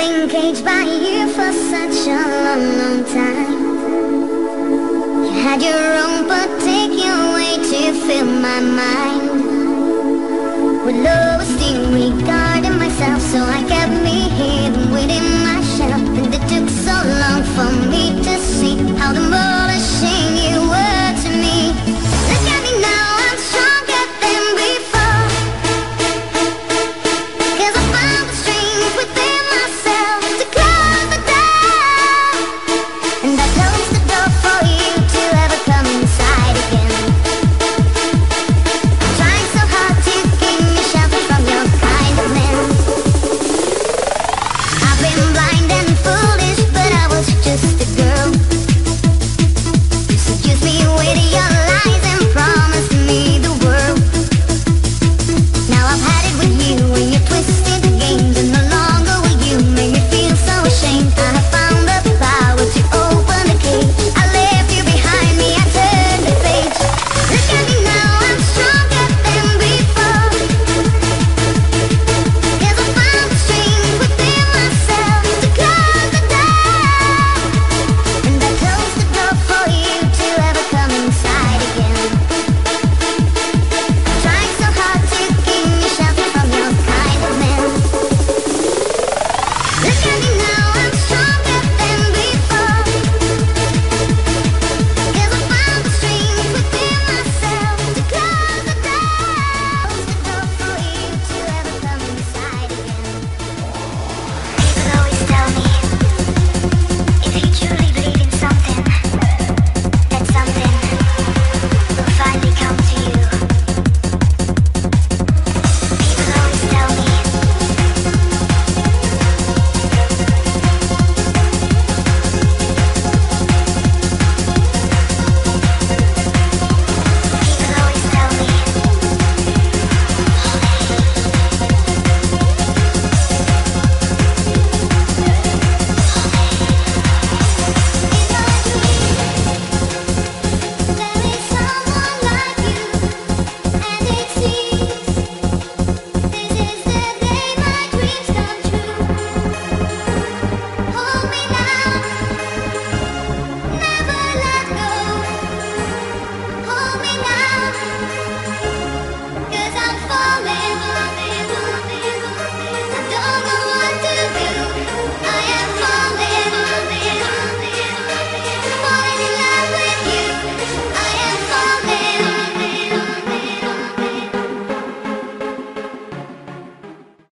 been caged by you for such a long, long time. You had your own particular way to fill my mind. With low esteem regarding myself, so I kept me hidden within my shell. And it took so long for me to see how demolishing you were to me. Look at me now, I'm stronger than before, 'cause I found the strength within myself to close the door. And I closed the door for you to ever come inside again. I'm trying so hard to give you shelter from your kind of man. I've been blind and foolish, but I was just a girl. You seduced me with your lies and promised me the world. Now I've had it with you when you twisted the games, and no longer will you make me feel so ashamed. I have found the power to open the cage. I left you behind me, I turned the page. Look at me now, I'm stronger than before, 'cause I found the strength within myself to close the door. And I closed the door for you to ever come inside again. I'm trying so hard to give you shelter from your kind of man. Look at me now, I'm stronger